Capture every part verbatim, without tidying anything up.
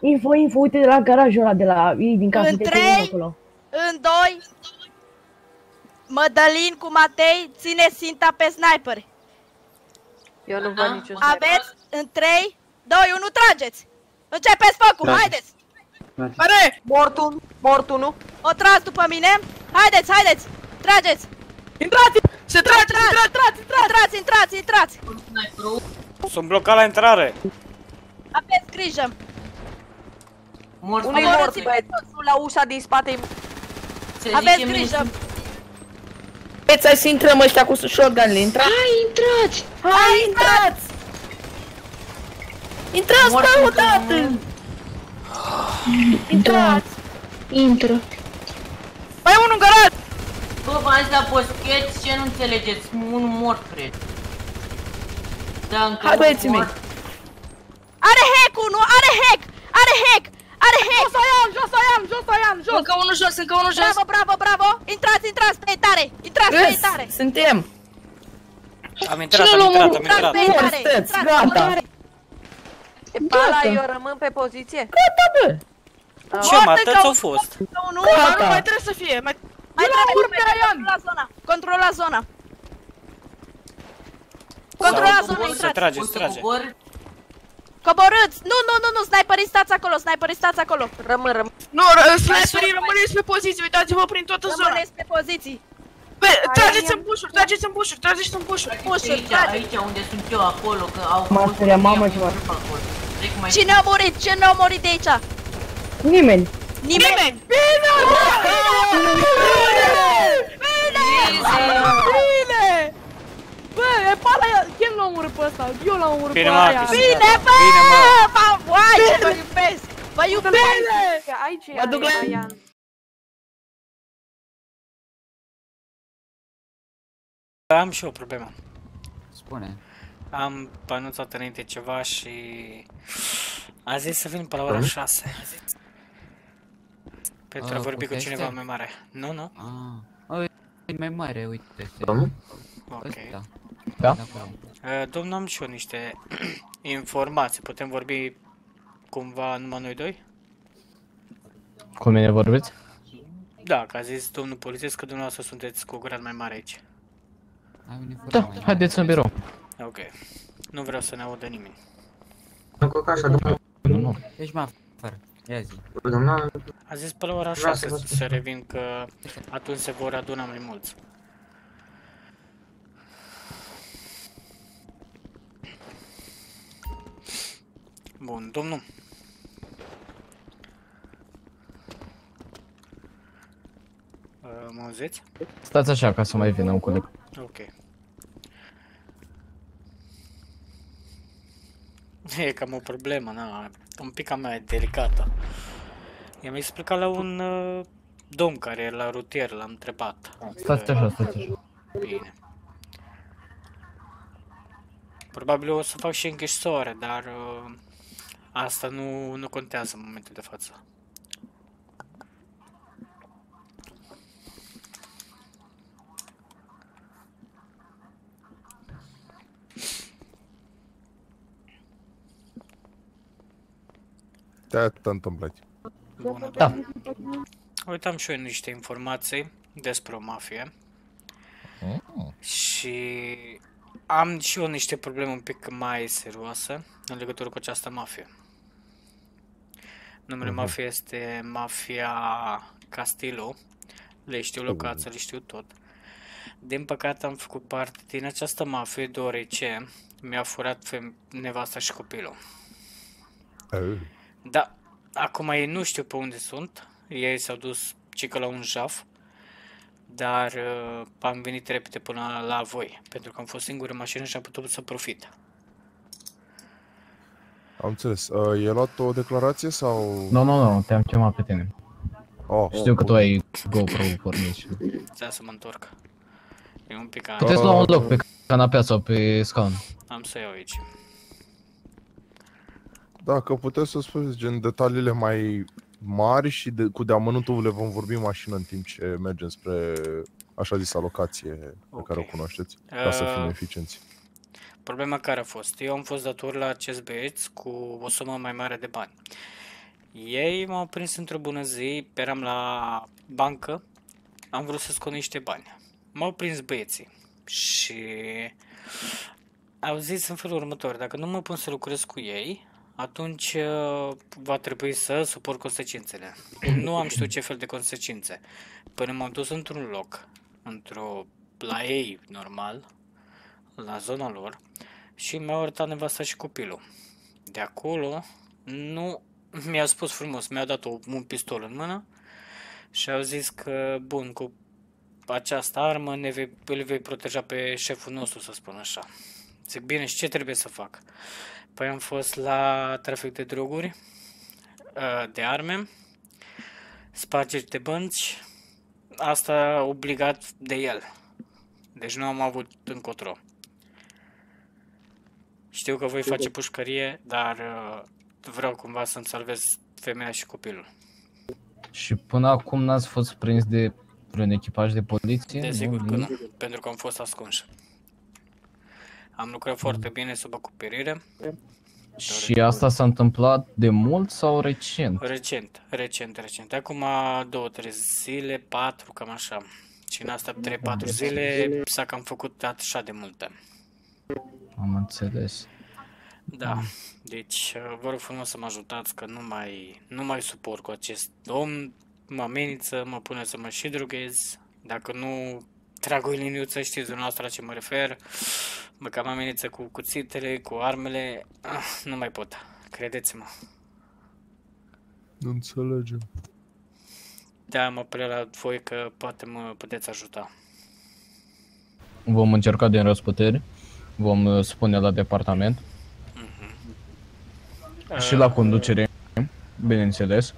Info, info, uite de la garajul ăla, de la ei din casă. În trei, în doi, Mădălin cu Matei ține ținta pe sniper. Eu nu văd niciun sniper. Aveți în trei, doi, unu, trageți! Începeți focul, haideți! Are! Mort un, mort unu. O tras după mine, haideți, haideți! Trageți! Intrați! Se trage, intrați, intrați, intrați, intrați, intrați! Sunt blocat la intrare! Aveți grijă! Unul-i mort, băieți, la ușa din spate. Aveți grijă! Băieți, hai să intrăm ăștia cu shotgun-le, intrați! Hai, intrați! Hai, intrați! Intrați, bă, odată! Intrați! Intră! Mai e unul în garaj! Bă, v-am zis la poscheți, ce nu înțelegeți? Unul mort, cred. Da, încă hai, băieții mei! Are hack-ul, nu? Are hack! Are hack! Are hack! Jos aia, jos aia, jos aia, jos! Încă unul jos, încă unul jos! Bravo, bravo, bravo! Intrați, intrați pe tare! Intrați pe tare! Suntem! Am intrat, am intrat, am intrat! Intrați, gata! E pe ăla, eu rămân pe poziție? Gata, bă! Ce, mă, atâți au fost? Gata! Nu mai trebuie să fie, mai... Mai trebuie să controla zona! Controla zona! Controla zona, intrați! Se trage, se trage! Coborâți! Nu, nu, nu, nu, sniperii stați acolo, sniperii stați acolo! Rămân, rămân! Nu, sniperii rămâneți pe poziții, uitați-vă prin toată zona! Rămâneți pe poziții! Trageți în bușuri, trageți în bușuri, trageți în bușuri! Aici, aici unde sunt eu, acolo, că au... Masteria, mamă, ce mă... Cine a murit? Cine a murit de aici? Nimeni! Nimeni! Bine! Bine! Bine! Bă, e pe ala, chem l-a omorât pe ăsta, eu l-am omorât pe aia! Bine, bă! Uai, ce vă iubesc! Vă iubesc! Bine! Aici e, mă duc la... Am și o problemă. Spune. Am anunțat înainte ceva și... a zis să vin pe la ora șase. Pentru a vorbi cu cineva mai mare. Nu, nu? Ah, e mai mare, uite. Ok. Da? Domnul, am și eu niște informații. Putem vorbi cumva numai noi doi? Cu mine vorbiți? Da, că a zis domnul polițist că dumneavoastră sunteți cu o grad mai mare aici. Da, haideți în birou. Ok. Nu vreau să ne audă nimeni. Nu cred că așa, domnul. Nu, nu. Ești mai afară. Ia zi. Domnul... A zis pe la ora șase să revin, că atunci se vor aduna mai mulți. Bun, domnul. Mă auziți? Stați așa ca să mai vină un coleg. Ok. E cam o problemă, na, un pic cam mai delicată. I-am explicat la un uh, domn care e la rutier, l-am întrebat. Stați așa, stați așa. Bine. Probabil o să fac și închisoare, dar uh, asta nu, nu contează în momentul de față. Te-a întâmplat. Bună, da. Uitam și eu niște informații despre o mafie. Mm. Și am și eu niște probleme un pic mai serioase în legătură cu această mafie. Numele mm-hmm. mafiei este Mafia Castillo. Le știu locația, le știu tot. Din păcate am făcut parte din această mafie deoarece mi-a furat nevasta și copilul. Uh. Da, acum ei nu știu pe unde sunt. Ei s-au dus cică la un jaf. Dar uh, am venit repede până la voi, pentru că am fost singur în mașină și am putut să profit. Am înțeles. Uh, e luat o declarație sau... Nu, nu, nu, te-am chemat pe tine. Oh, Știu oh, că tu ai GoPro pornit și... Ți-a să mă întorc. E un pic... Puteți lua un loc pe canapea sau pe scaun. Am să iau aici. Dacă puteți să spuneți gen detaliile mai mari și de, cu deamănuntul le vom vorbi în mașină în timp ce mergem spre așa zisa locație pe okay. care o cunoașteți, ca uh, să fim eficienți. Problema care a fost? Eu am fost dator la acest băieț cu o sumă mai mare de bani. Ei m-au prins într-o bună zi, eram la bancă, am vrut să scot niște bani. M-au prins băieții și au zis în felul următor, dacă nu mă pun să lucrez cu ei, atunci uh, va trebui să suport consecințele. Nu am știut ce fel de consecințe. Până m-am dus într-un loc, într-o, la ei, normal, la zona lor, și mi-au arătat nevasta și copilul. De acolo, nu, mi-au spus frumos, mi-au dat o, un pistol în mână și au zis că, bun, cu această armă ne vei, îl vei proteja pe șeful nostru, să spun așa. Zic, bine, și ce trebuie să fac? Păi am fost la trafic de droguri, de arme, spargeri de bănci, asta obligat de el. Deci nu am avut încotro. Știu că voi face pușcărie, dar vreau cumva să-mi salvez femeia și copilul. Și până acum n-ați fost prins de vreun echipaj de poliție? Desigur că nu, pentru că am fost ascunși. Am lucrat foarte bine sub acoperire. Și asta s-a întâmplat de mult sau recent? Recent, recent, recent. Acum două, trei zile, patru, cam așa. Și în astea trei, patru zile s-a cam făcut așa de multe. Am înțeles. Da, deci vă rog frumos să mă ajutați că nu mai, nu mai suport cu acest om. Mă amenință, mă pune să mă și droghez. Dacă nu trag o liniuță, știți dumneavoastră la ce mă refer. Mă cam amenință cu cuțitele, cu armele. Ah, nu mai pot, credeți-mă. Nu înțelegem. Da, mă apelez la voi că poate mă puteți ajuta. Vom încerca din răsputeri. Vom spune la departament. Uh-huh. Și la conducere, bineînțeles.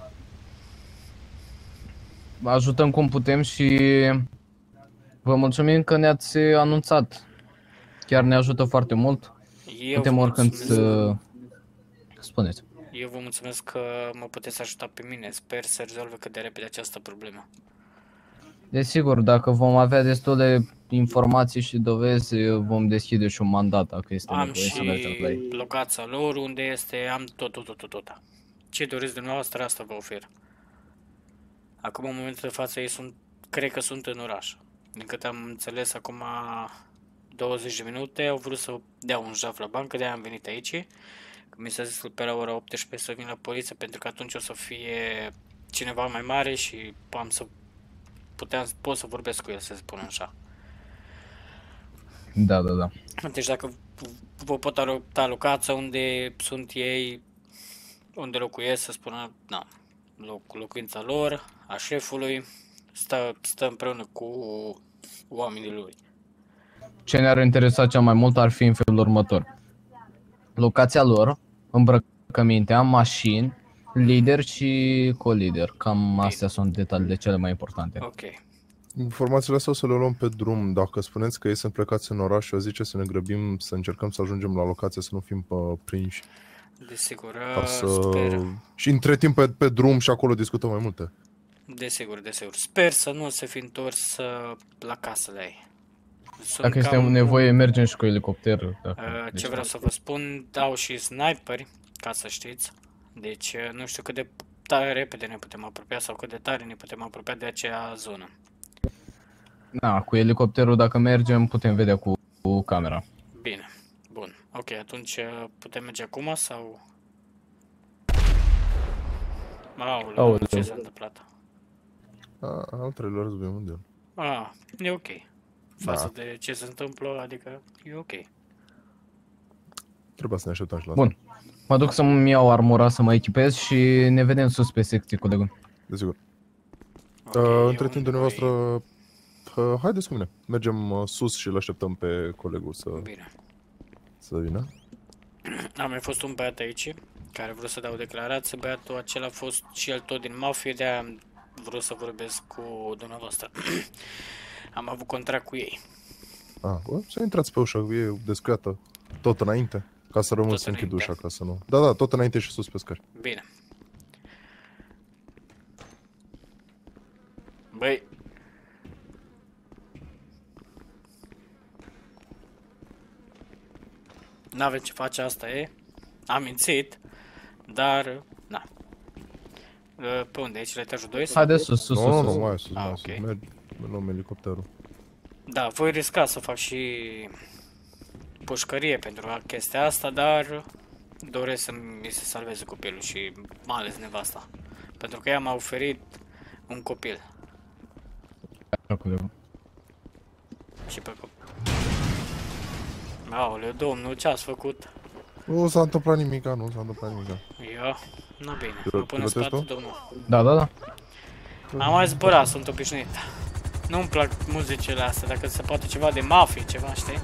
Ajutăm cum putem și vă mulțumim că ne-ați anunțat. Chiar ne ajută foarte mult. Eu Putem oricând să... Spuneți. Eu vă mulțumesc că mă puteți ajuta pe mine. Sper să rezolve cât de repede această problemă. Desigur, dacă vom avea destule informații și dovezi, vom deschide și un mandat dacă este am nevoie să mergem la ei. și locația lor, unde este, am tot, tot, tot, tot, tot. Ce doriți dumneavoastră, asta vă ofer. Acum, în momentul de față, ei sunt, cred că sunt în oraș. Din câte am înțeles, acum douăzeci de minute au vrut să dea un jaf la bancă, de-aia am venit aici. Că mi s-a zis pe la ora optsprezece să vin la poliție, pentru că atunci o să fie cineva mai mare și am să puteam, pot să vorbesc cu el, să spun așa. Da, da, da. Deci dacă vă pot arăta locația unde sunt ei, unde locuiesc, să spună, na, loc, locuința lor, a șefului, stă, stă împreună cu oamenii lui. Ce ne-ar interesa cel mai mult ar fi în felul următor. Locația lor, îmbrăcămintea, mașini, lider și co-lider. Cam astea sunt detaliile cele mai importante. Ok. Informațiile astea o să le luăm pe drum. Dacă spuneți că ei sunt plecați în oraș, eu zice să ne grăbim, să încercăm să ajungem la locație, să nu fim uh, prinși. Desigur, să... sper. Și între timp pe, pe drum și acolo discutăm mai multe. Desigur, desigur. Sper să nu se fi întors la casă la ei. Sunt Dacă este cam... nevoie, mergem și cu elicopter. Dacă... Uh, ce vreau să vă spun, dau și sniperi, ca să știți. Deci nu știu cât de tare repede ne putem apropia sau cât de tare ne putem apropia de acea zonă. Da, cu elicopterul dacă mergem putem vedea cu, cu camera. Bine, bun. Ok, atunci putem merge acum sau... Aoleu, Aoleu. ce s-a întâmplat? A, al treilea război mondial. Ah, e ok. Față Da. de ce se întâmplă, adică e ok. Trebuie să ne așteptăm și la Bun. Mă duc să-mi iau armura, să mă echipez și ne vedem sus pe secție, colegul. Desigur. Okay, uh, între timp, voi- dumneavoastră, uh, haideți cu mine. Mergem uh, sus și îl așteptăm pe colegul să, Bine. să vină. A mai fost un băiat aici care vreau să dau declarație. Băiatul acela a fost și el tot din mafie, de-aia am vrut să vorbesc cu dumneavoastră. Am avut contract cu ei. Ah, bă, să intrați pe ușă, e descuiată. Tot înainte, ca să rămân Tot să închid înainte. ușa, ca să nu... Da, da, tot înainte și sus pe scări. Bine. Băi. N-avem ce face, asta e. Am mințit, dar, na. Pe unde? Aici la etajul doi? Haide sus, sus, Nu, sus. nu, mai sus, Ah, mai ok. sus. Merg, luăm elicopterul. Da, voi risca să fac și pușcărie pentru chestia asta, dar doresc să mi se salveze copilul și mai ales nevasta. Pentru că ea m-a oferit un copil. Și pe copil. Aoleu, domnul, ce ați făcut? Nu s-a întâmplat nimica, nu s-a întâmplat nimica. Ia, na bine, Pilot- mă pun în pilotezi spate, tu? domnul. Da, da, da. Am mai zburat, sunt obișnuit. Nu-mi plac muzicile astea, dacă se poate ceva de mafie, ceva, știi?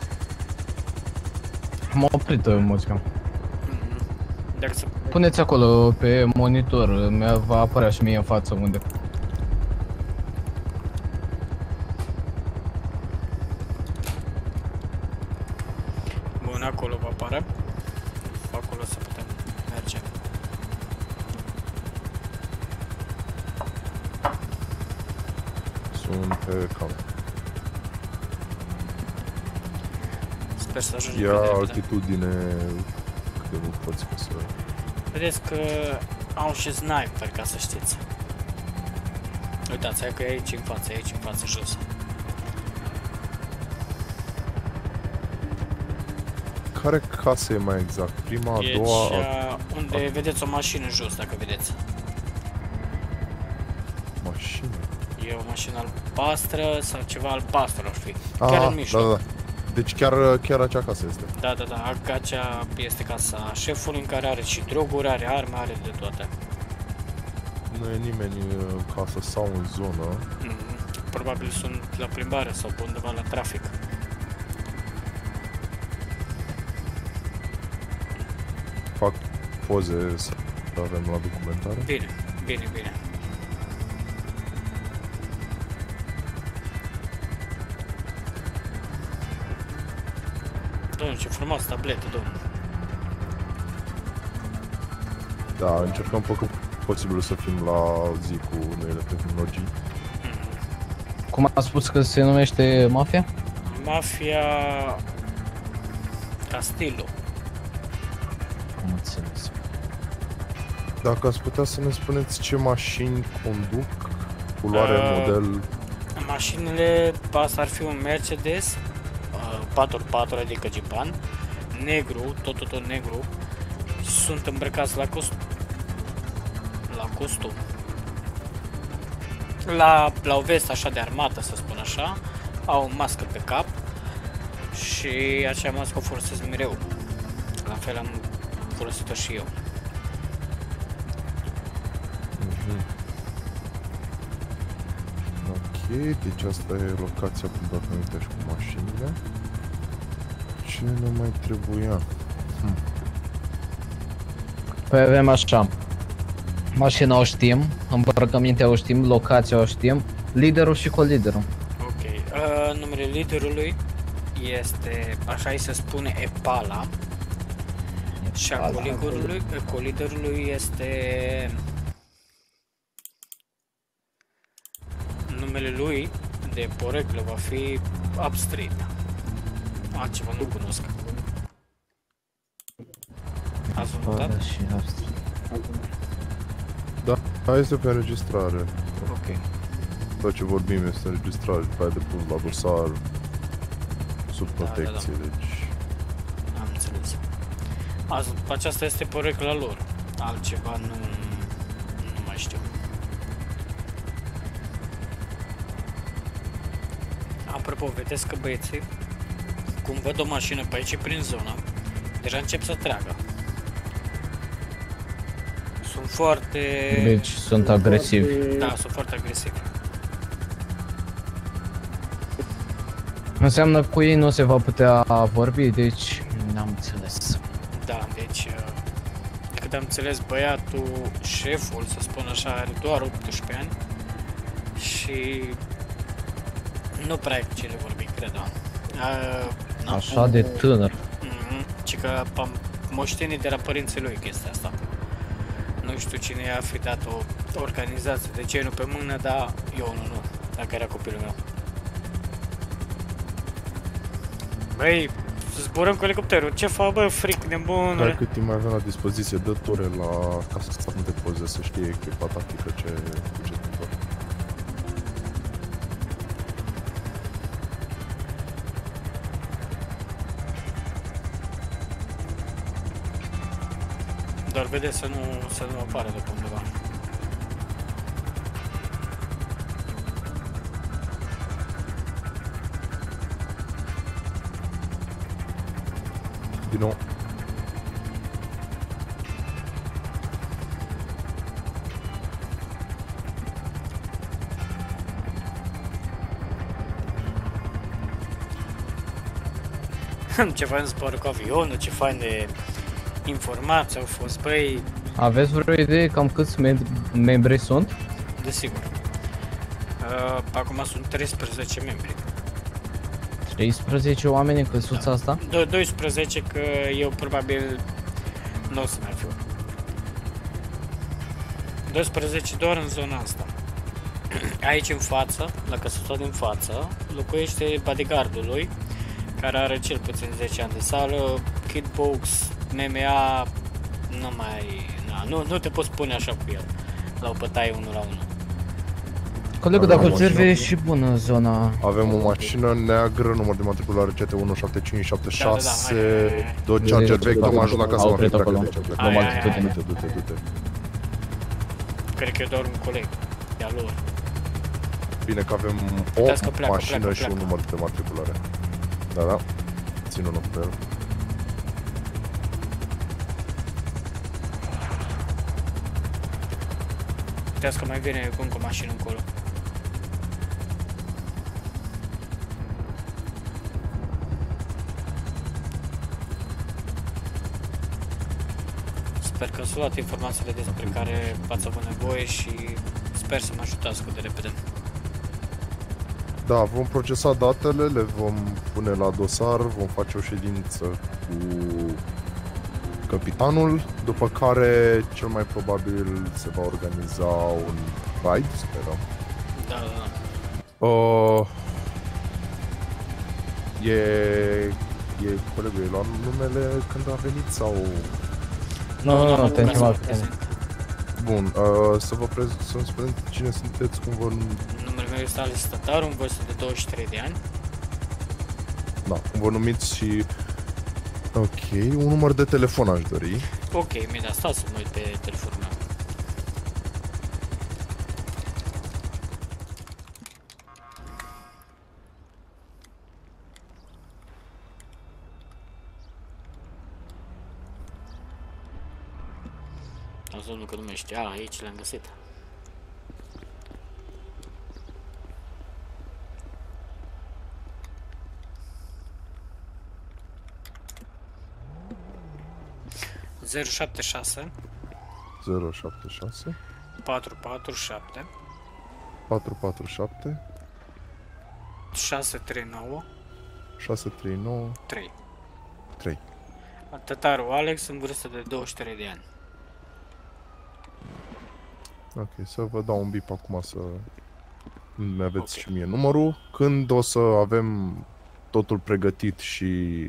M-a oprit uh, muzica. Dacă se... Puneți acolo pe monitor, mi va apărea și mie în față unde. Bun, acolo vă apare. Acolo să putem merge. Sunt pe cam. Sper să ajungem Ia pe repede. altitudine cât de mult poți ca să... Vedeți că au și sniper, ca să știți. Uitați, hai că e aici în față, e aici în față, jos. Care casă e mai exact? Prima, a E doua... cea unde vedeți o mașină jos, dacă vedeți. Mașină? E o mașină albastră sau ceva albastru ar fi. Ah, Chiar în mijloc. da, da. Deci chiar, chiar acea casă este. Da, da, da, acea este casa șefului în care are și droguri, are arme, are de toate. Nu e nimeni în casă sau în zonă. Mm, probabil sunt la plimbare sau pe undeva la trafic. Fac poze să avem la documentare. Bine, bine, bine. Domnul, ce frumos tabletă, domnul. Da, încercăm pe cât posibil să fim la zi cu noile tehnologii. Cum a spus că se numește Mafia? Mafia Castillo. Am înțeles. Dacă ați putea să ne spuneți ce mașini conduc, culoare, Uh, model... Mașinile, asta ar fi un Mercedes uh, patru pe patru, adică Jeepan, negru, tot, tot, tot negru. Sunt îmbrăcați la costum. La costum. La, la o vestă așa de armată, să spun așa. Au o mască pe cap. Și acea mască o folosesc mereu. La fel am folosit-o și eu. Mhm. Ok, deci asta e locația cu dacă nu uite și cu mașinile. Ce ne mai trebuia? Hm. Păi avem așa. Mașina o știm, îmbrăcămintea o știm, locația o știm, liderul și coliderul. Ok, uh, numele liderului este, așa îi se spune, Epala. Și a coliderului, coliderului este... Numele lui de poreclă va fi Upstreet. Altceva nu cunosc. Ați notat? Și Da, aia este pe înregistrare. Ok. Tot ce vorbim este înregistrare, după aia de pus la dosar, sub protecție, Da, da, da. deci... Am înțeles. Azi, aceasta este porecla lor. Altceva nu, nu mai știu. Apropo, vedeți că băieții, cum văd o mașină pe aici prin zonă, deja încep să tragă. Sunt foarte... Deci sunt agresivi. Da, sunt foarte agresivi. Înseamnă că cu ei nu se va putea vorbi, deci n-am înțeles. Da, deci, uh, de cât am înțeles, băiatul, șeful, să spun așa, are doar optsprezece ani și nu prea e cu ce le vorbi, cred, da. Uh, no. Așa de tânăr. Mm-hmm. Și că am moștenit de la părinții lui chestia asta. Nu știu cine i-a fi dat o organizație de genul pe mână, dar eu nu, nu, dacă era copilul meu. Băi, Să zburăm cu elicopterul. Ce fac, bă, fric nebunule? Care cât timp mai avem la dispoziție, dă ture la... ca să stăm de poze, să știe echipa tactică ce... cu ce întâmplă. Doar vede să nu, să nu apară după undeva. Din nou. Ce fain zboară cu avionul, ce fain de informații au fost, băi, Aveți vreo idee cam câți mem- membri sunt? desigur. Uh, acum sunt treisprezece membri. treisprezece oameni în căsuța Da. asta? Do- doisprezece că eu probabil nu o să mai fiu. doisprezece doar în zona asta. Aici în față, la căsuța din față, locuiește bodyguardul lui, care are cel puțin zece ani de sală, kickbox, M M A, nu mai... Na, nu, nu te poți pune așa cu el, la o bătaie unul la unul. Colegul, Avem dacă o observi, mașină. e și bună zona. Avem o mașină neagră, număr de matriculare C T unu șapte cinci șapte șase, Da, da, da, hai, hai, hai. două Charger vechi, am ajuns acasă, Au mă fi oprit pleacă acolo. de ce pleacă. Hai, Luăm hai, altitudine. Du-te, du-te, du-te. Cred că e doar un coleg de-a lor. Bine că avem Uitați că o pleacă, mașină pleacă, și un pleacă. număr de matriculare. Da, da. Țin un ochi pe el. Uitați că mai vine cu încă o mașină încolo. Sper că ați luat informațiile despre care ați avut nevoie și sper să mă ajutați cât de repede. Da, vom procesa datele, le vom pune la dosar, vom face o ședință cu capitanul, după care cel mai probabil se va organiza un raid, sperăm. Da, da, da. Uh, e... e colegul, e luat numele când a venit sau... Nu, nu, nu, te Ca să mă întreb. prezint. Bun, uh, să vă prez... să-mi spuneți cine sunteți, cum vă... Numele meu este Alex Tătaru, în vârstă de douăzeci și trei de ani. Da, cum vă numiți și... Ok, un număr de telefon aș dori. Ok, mi-a dat, stați să mă uit pe telefonul meu. Auzi, domnul, că numește. A, aici l-am găsit. zero șapte șase zero șapte șase patru patru șapte patru patru șapte șase trei nouă șase trei nouă trei. trei. Tătaru Alex, în vârstă de douăzeci și trei de ani. Ok, să vă dau un bip acum să mi aveți Ok. și mie numărul. Când o să avem totul pregătit și...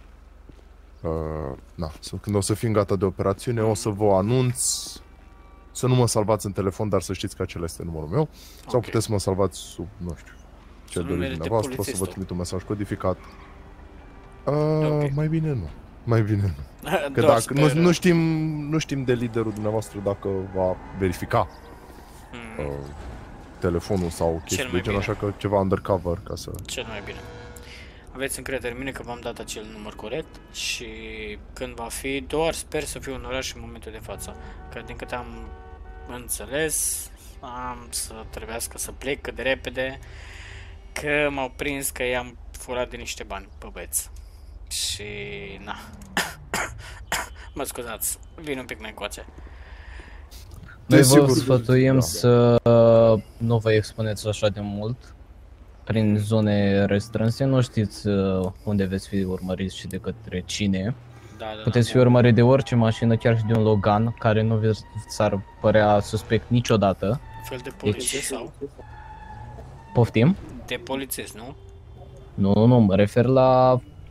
Uh, na, să- când o să fim gata de operațiune, o să vă anunț să nu mă salvați în telefon, dar să știți că acela este numărul meu. Sau Ok. puteți să mă salvați sub, nu știu, ce numele doriți de dumneavoastră, o să vă polițistul. trimit un mesaj codificat. Uh, Ok. Mai bine nu. Mai bine nu. Că Doar dacă, nu, sper- nu, știm, nu știm de liderul dumneavoastră dacă va verifica Mm, uh, telefonul sau chestii mai de genul, bine. așa că ceva undercover ca să... Cel mai bine. Aveți încredere în mine că v-am dat acel număr corect și când va fi, doar sper să fiu în oraș în momentul de față. Că din câte am înțeles, am să trebuiască să plec cât de repede, că m-au prins că i-am furat de niște bani pe băieți. Și na. Mă scuzați, vin un pic mai încoace. Noi vă Desigur, sfătuim da. să nu vă expuneți așa de mult prin zone restrânse, nu știți uh, unde veți fi urmăriți și de către cine. Da, da, Puteți fi urmărit de orice mașină, chiar și de un Logan, care nu vi s-ar părea suspect niciodată. fel de polițist sau? Poftim? De polițist, nu? Nu, nu, mă refer la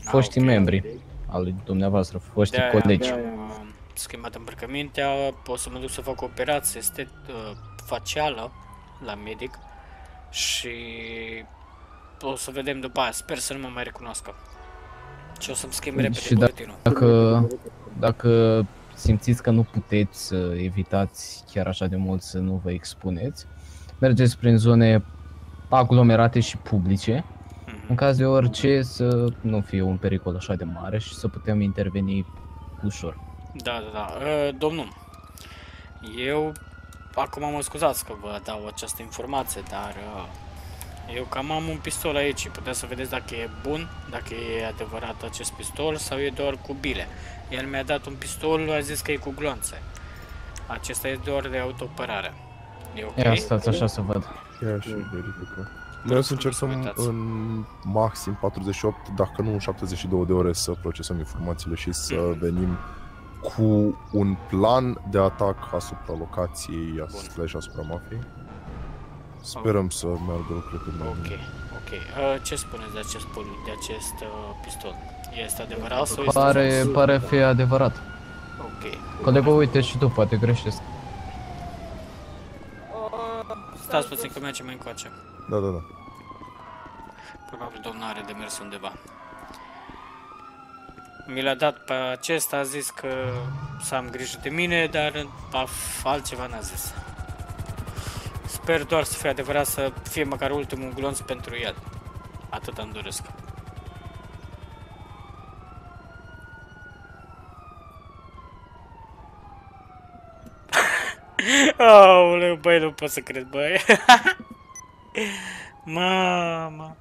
foștii ok. membri al lui dumneavoastră, foștii De-aia colegi. am uh, schimbat îmbrăcămintea, o să mă duc să fac o operație estet, uh, facială la medic și o să vedem după aia, sper să nu mă mai recunoască. Și o să-mi schimb repede Și buletinul. dacă, dacă simțiți că nu puteți să evitați chiar așa de mult să nu vă expuneți, mergeți prin zone aglomerate și publice, Mhm. în caz de orice să nu fie un pericol așa de mare și să putem interveni ușor. Da, da, da. Uh, domnul, eu acum mă scuzați că vă dau această informație, dar uh, eu cam am un pistol aici. Puteți să vedeți dacă e bun, dacă e adevărat acest pistol sau e doar cu bile. El mi-a dat un pistol, a zis că e cu glonțe. Acesta e doar de autoapărare. E ok? Ia stați așa să văd. Ia și verifică. Noi o să încercăm Uitați. în maxim patruzeci și opt, dacă nu în șaptezeci și două de ore să procesăm informațiile și să Mhm. venim cu un plan de atac asupra locației slash asupra mafiei. Sperăm să meargă lucrurile cât mai Ok, bine. ok. Uh, ce spuneți de acest, pol- de acest uh, pistol? Este adevărat sau este Pare, fals? pare fi adevărat. Ok. Colegul, uite și tu, poate greșești. Stați puțin că mergem mai încoace. Da, da, da. Probabil domnul are de mers undeva. Mi l-a dat pe acesta, a zis că să am grijă de mine, dar af, altceva n-a zis. Sper doar să fie adevărat, să fie măcar ultimul glonț pentru el. Atât îmi doresc. Aoleu, băi, nu pot să cred, băi. Mama.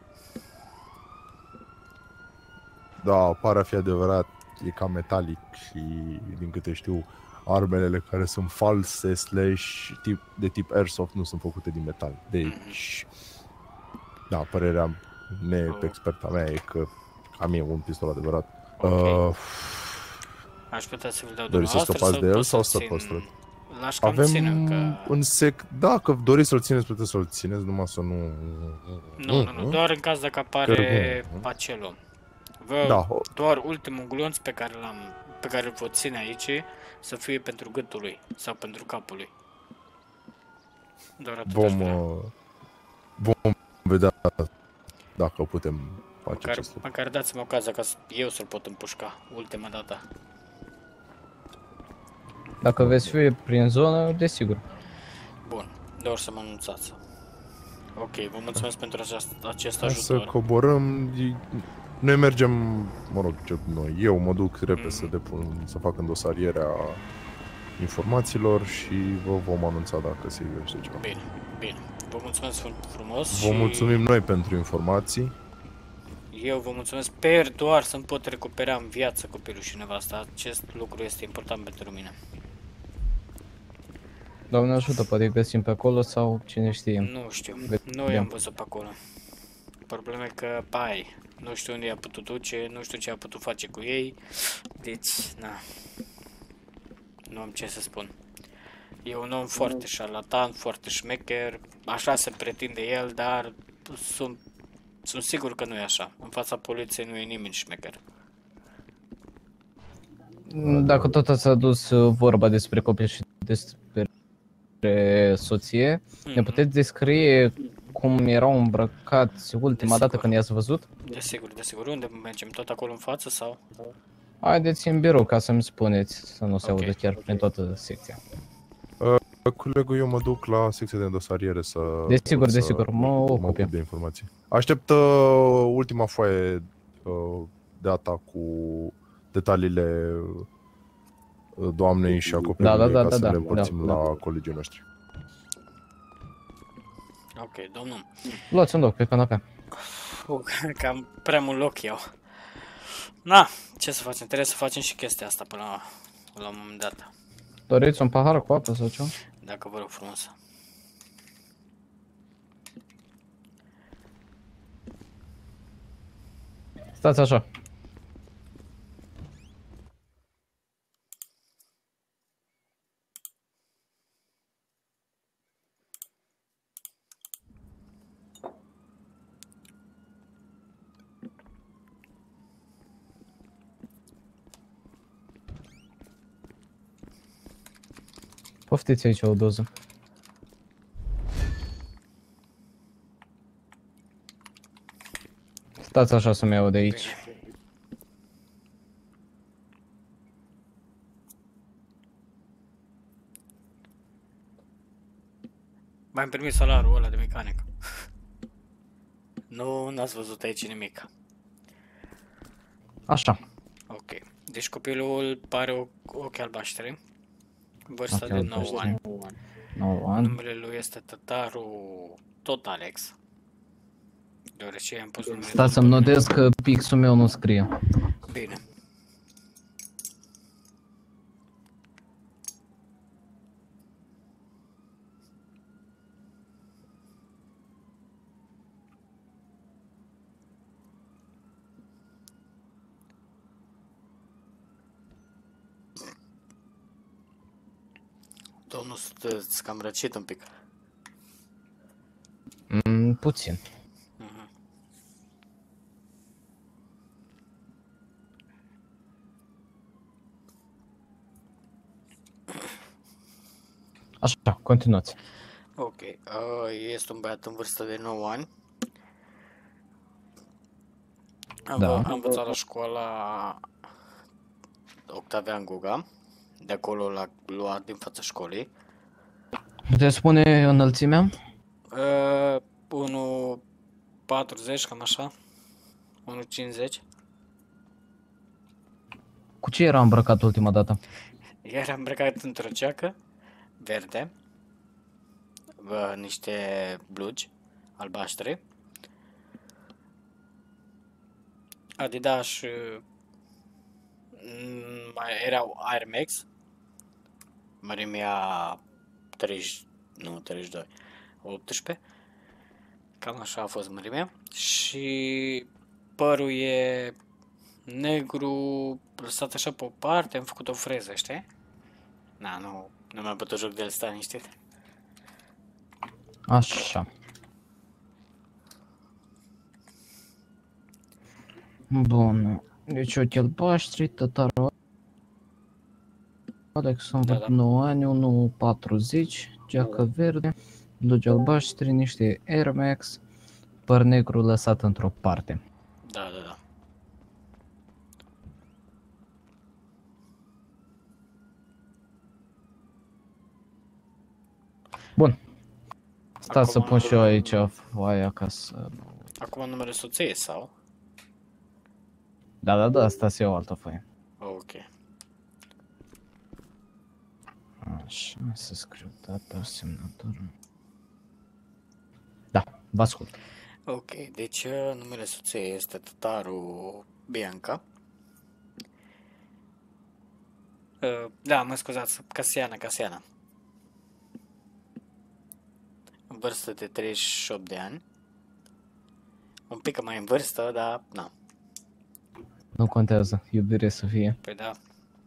Da, pare a fi adevărat, e cam metalic și, din câte știu, armele care sunt false slash tip, de tip airsoft nu sunt făcute din metal. Deci, da, părerea neexperta mea e că am eu un pistol adevărat. Ok. Uh, Aș putea să vi-l dau Doriți să dumneavoastră scăpați de el pot sau să-l să țin? păstrăm? L-aș cam avem ține, că... un sec... Dacă doriți să-l țineți, puteți să-l țineți, numai să nu... Nu, nu, nu, doar în caz dacă apare Cărbun. pacelul. Vă, Da. doar ultimul glonț pe care l-am, pe care îl vă ține aici, să fie pentru gâtul lui sau pentru capul lui. Doar atât aș Vom, vrea. uh, vom vedea dacă putem face Măcar, acest lucru. măcar dați-mi ocazia ca să- eu să-l pot împușca ultima dată. Dacă veți fi prin zonă, desigur. Bun, doar să mă anunțați. Ok, vă mulțumesc pentru acest, acest Hai să ajutor. coborâm. Noi mergem, mă rog, ce noi, eu mă duc repede să Mhm. depun, să fac îndosarierea informațiilor și vă vom anunța dacă se ivește ceva. Bine, bine. Vă mulțumesc fr- frumos Vă și mulțumim noi pentru informații. eu vă mulțumesc. Sper doar să-mi pot recupera în viață copilul și nevasta. Acest lucru este important pentru mine. Doamne ajută, poate găsim pe acolo sau cine știe. Nu știu, Vedem. nu i-am văzut pe acolo. Problema e că, pai, nu știu unde i-a putut duce, nu știu ce a putut face cu ei. Deci, na. Nu am ce să spun. E un om foarte șarlatan, foarte șmecher, așa se pretinde el, dar sunt, sunt sigur că nu e așa. În fața poliției nu e nimeni șmecher. Dacă tot ați adus uh, vorba despre copil și despre soție, ne Mhm. puteți descrie cum erau îmbrăcați ultima dată Desigur. când i-ați văzut? Desigur, desigur. Unde mergem? Tot acolo în față sau? Haideți în birou ca să-mi spuneți, să nu se Ok. audă chiar prin toată secția. Colegul, eu mă duc la secția de îndosariere să... Desigur, să desigur, mă mă ocup ocup eu. de informații. Aștept uh, ultima foaie uh, de atac cu detaliile uh, doamnei și a copilului Da, da, da, ca da, să da, le împărțim da, la da. colegii noștri. Ok, domnul. Luați un loc pe canapea. Uf, cam prea mult loc eu. Na, ce să facem? Trebuie să facem și chestia asta până la, la un moment dat. Doriți un pahar cu apă sau ceva? Dacă vă rog frumos. Stați așa. Poftiți aici o doză. Stați așa să-mi iau de aici. M-am primit salarul ăla de mecanic. Nu, n-ați văzut aici nimic. Așa. Ok. Deci copilul pare o, ochi albaștri. Vârsta Ochi de nouă ani. nouă ani. Numele lui este tătarul tot Alex. Deoarece i-am pus numele. Stați să-mi notez că pixul meu nu scrie. Bine. Domnul, sunteți cam răcit un pic. Mm, puțin. Uh-huh. Așa, continuați. Ok. Uh, este un băiat în vârstă de nouă ani. Am, Da. am învățat la școala Octavian Guga. De acolo l-a luat din fața școlii. Puteți spune înălțimea? Uh, unu patruzeci, cam așa. unu cincizeci. Cu ce era îmbrăcat ultima dată? Era îmbrăcat într-o geacă verde, uh, niște blugi albaștri, Adidas, uh, mai erau Air Max, mărimea treizeci, nu treizeci și doi, optsprezece, cam așa a fost mărimea, și părul e negru, lăsat așa pe o parte, am făcut o freză, știi? Na, nu, nu mi-am putut joc de el, stai liniștit. Așa. Bun. Deci ochi albaștri, tătarul Alex, în Da, da. nouă ani, unu patruzeci, geacă verde, blugi albaștri, niște Air Max, păr negru lăsat într-o parte. Da, da, da. Bun. Stați să Acum- pun și eu aici foaia ca să... Acum numele soției sau? Da, da, da, stați să iau altă foaie. Ok. Așa, să scriu data, semnătură. Da, vă ascult. Ok, deci uh, numele soției este tătarul Bianca. Uh, da, mă scuzați, Casiana, Casiana. În vârstă de treizeci și opt de ani. Un pic mai în vârstă, dar na. Nu contează, iubire să fie. Păi da.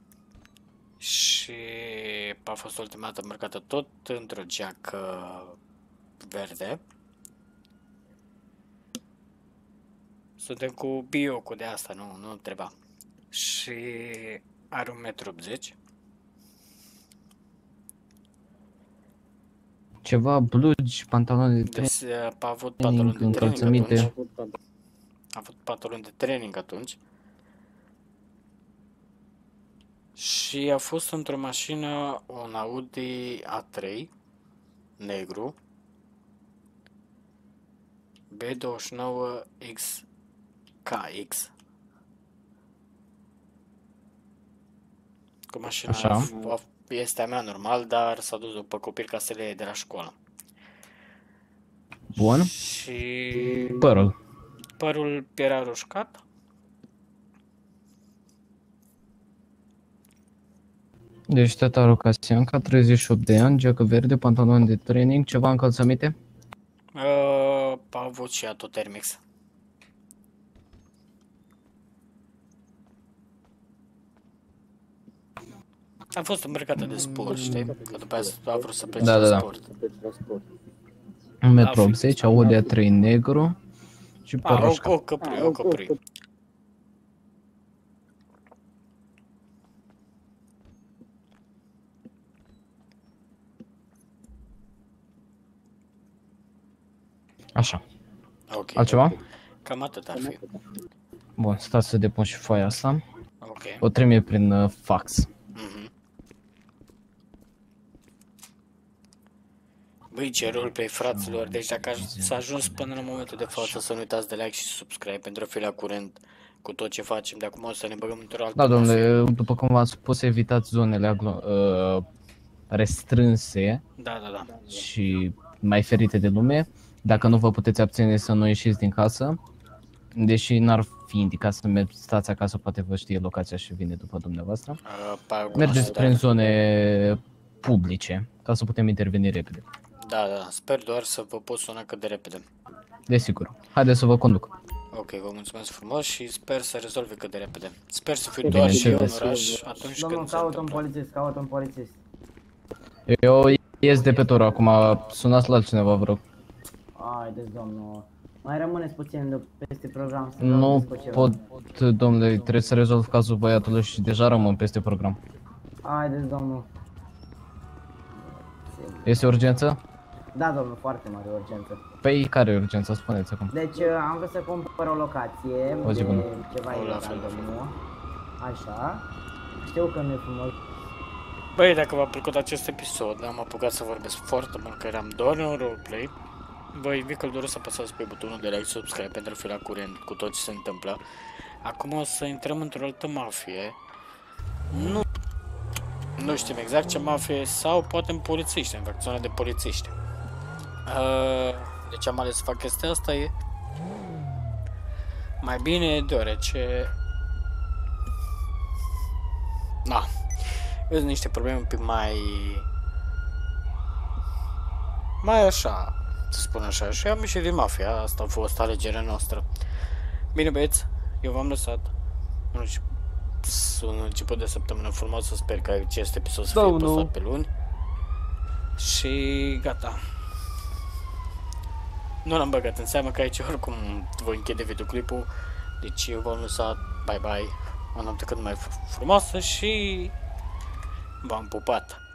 Și a fost ultima dată îmbrăcată tot într-o geacă verde. Suntem cu bio-cu de asta, nu, nu treba. Și are un metru optzeci. Ceva blugi, pantaloni de Deci training, a avut pantaloni de training încălțăminte. atunci. A avut pantaloni de training atunci. Și a fost într-o mașină, un Audi A trei, negru, B douăzeci și nouă X K X. Cu mașina Așa. a- a- este a mea normal, dar s-a dus după copil ca să le iei de la școală. Bun. Și Părul. părul era roșcat. Deci tătarul Casianca, treizeci și opt de ani, geacă verde, pantaloni de training, ceva încălțăminte? Uh, a avut și Atotermix. A fost îmbrăcată de sport, știi? Că după aia a vrut să plece Da, la da, da. sport. un metru optzeci, Audi A trei negru și păr A, o, roșcat. o căpri, o căpri. Așa. Ok. Altceva? Cam atât ar fi. Bun, stați să depun și foaia asta. Ok. O trimit prin uh, fax. Mhm. Băi, ce roleplay, fraților, deci dacă s-a ajuns până în momentul de față, să nu uitați de like și subscribe pentru a fi la curent cu tot ce facem. De acum o să ne băgăm într-o altă Da, domnule, mafie. după cum v-am spus, evitați zonele aglo- uh, restrânse Da, da, da. și mai ferite de lume. Dacă nu vă puteți abține să nu ieșiți din casă, deși n-ar fi indicat să mergeți, stați acasă, poate vă știe locația și vine după dumneavoastră. Uh, pa- Mergeți da. prin zone publice, ca să putem interveni repede. Da, da, sper doar să vă pot suna cât de repede. Desigur. Haideți să vă conduc. Ok, vă mulțumesc frumos și sper să rezolve cât de repede. Sper să fiu doar și eu în oraș atunci când se întâmplă. polițist, caută un polițist. Eu ies de pe tură acum, sunați la altcineva, vă rog. Haideți, domnul. Mai rămâneți puțin de peste program să Nu rămâneți cu ceva. pot, domnule, trebuie să rezolv cazul băiatului și deja rămân peste program. Haideți, domnul. Este urgență? Da, domnul, foarte mare urgență. Păi, care e urgența? Spuneți acum. Deci am vrut să cumpăr o locație O zi de bună. ceva O, la ilegal, fel, la fel. domnul. Așa. Știu că nu e frumos. Băi, dacă v-a plăcut acest episod, am apucat să vorbesc foarte mult, că eram doar în roleplay. Vă invit călduros să apăsați pe butonul de like, subscribe pentru a fi la curent cu tot ce se întâmplă. Acum o să intrăm într-o altă mafie. Nu, nu știm exact ce mafie sau poate în polițiști, în facțiunea de polițiști. Uh, de ce am ales să fac chestia asta e mai bine deoarece... Na, sunt niște probleme un pic mai... mai așa, să spun așa, și am ieșit din mafia, asta a fost alegerea noastră. Bine băieți, eu v-am lăsat. Un început de săptămână frumoasă, sper că acest episod să fie postat pe luni. Și gata. Nu l-am băgat în seamă că aici oricum voi închide videoclipul. Deci eu v-am lăsat, bye bye, o noapte cât mai frumoasă și v-am pupat.